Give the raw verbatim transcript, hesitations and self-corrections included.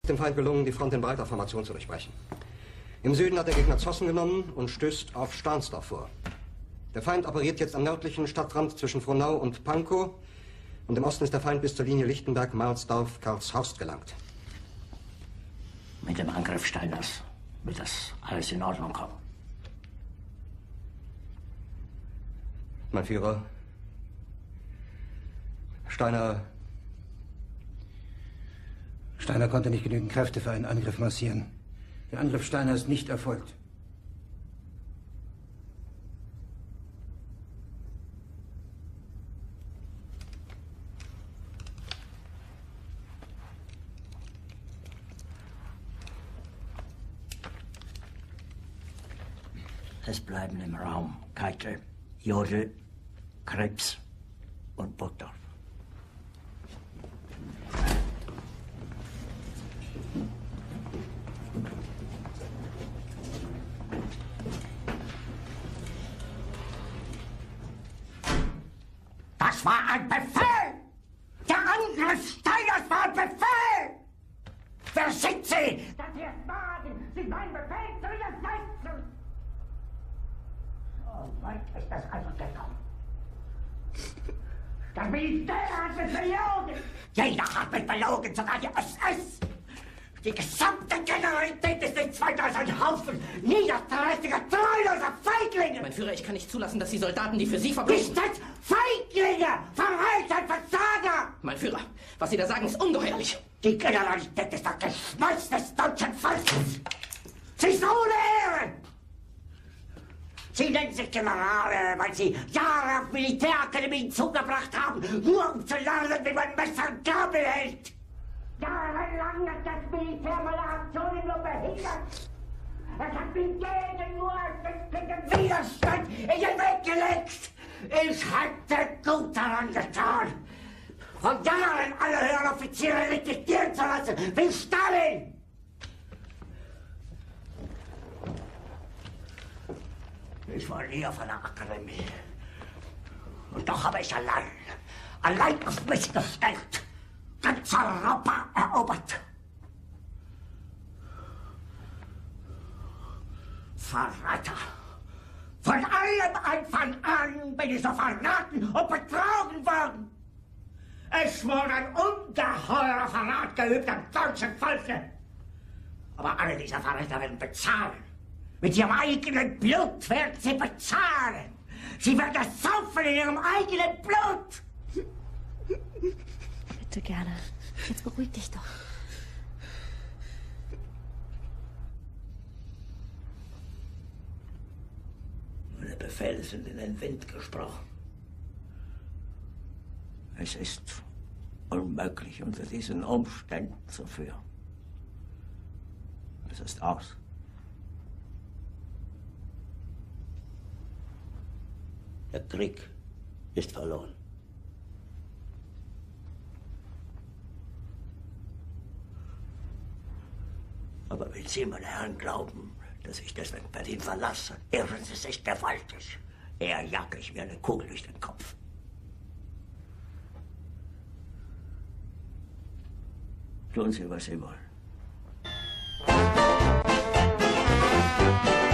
dem Feind gelungen, die Front in breiter Formation zu durchbrechen. Im Süden hat der Gegner Zossen genommen und stößt auf Stahnsdorf vor. Der Feind operiert jetzt am nördlichen Stadtrand zwischen Frohnau und Pankow und im Osten ist der Feind bis zur Linie Lichtenberg-Marsdorf-Karlshorst gelangt. Mit dem Angriff Steiners wird das alles in Ordnung kommen. Mein Führer, Steiner... Steiner konnte nicht genügend Kräfte für einen Angriff massieren. Der Angriff Steiner ist nicht erfolgt. Es bleiben im Raum Keitel, Jodl, Krebs und Burgdorf. Das war ein Befehl! Der Angriff Steiners war ein Befehl! Wer sind Sie, dass Sie es wagen, sich meinen Befehl zu widersetzen? So weit ist das also gekommen. Das Militär hat mich belogen! Jeder hat mich belogen, sogar die S S! Die gesamte Generalität ist nichts weiter als ein Haufen niederträchtiger, treuloser Feiglinge! Mein Führer, ich kann nicht zulassen, dass die Soldaten, die für Sie verbrechen... Nicht als Feiglinge! Verreiter, Versager! Mein Führer, was Sie da sagen, ist ungeheuerlich. Die Generalität ist das Geschmeiß des deutschen Volkes! Sie ist ohne Ehre! Sie nennen sich Generale, weil Sie Jahre auf Militärakademien zugebracht haben, nur um zu lernen, wie man Messer und Gabel hält! Jahrelang hat das Militär meine Aktionen nur behindert. Es hat mir jeden nur den Widerstand in den Weg gelegt. Ich hätte gut daran getan, von Jahren alle höheren Offiziere liquidieren zu lassen, wie Stalin. Ich war nie auf einer Akademie. Und doch habe ich allein, allein auf mich gestellt, ganz Europa erobert. Verräter! Von allem Anfang an bin ich so verraten und betrogen worden. Es wurde ein ungeheurer Verrat geübt am deutschen Volke. Aber alle diese Verräter werden bezahlen. Mit ihrem eigenen Blut werden sie bezahlen. Sie werden es saufen in ihrem eigenen Blut. Bitte gerne. Jetzt beruhig dich doch. Meine Befehle sind in den Wind gesprochen. Es ist unmöglich, unter diesen Umständen zu führen. Es ist aus. Der Krieg ist verloren. Aber wenn Sie, meine Herren, glauben, dass ich deswegen Berlin verlasse, irren Sie sich gewaltig. Eher jage ich mir eine Kugel durch den Kopf. Tun Sie, was Sie wollen.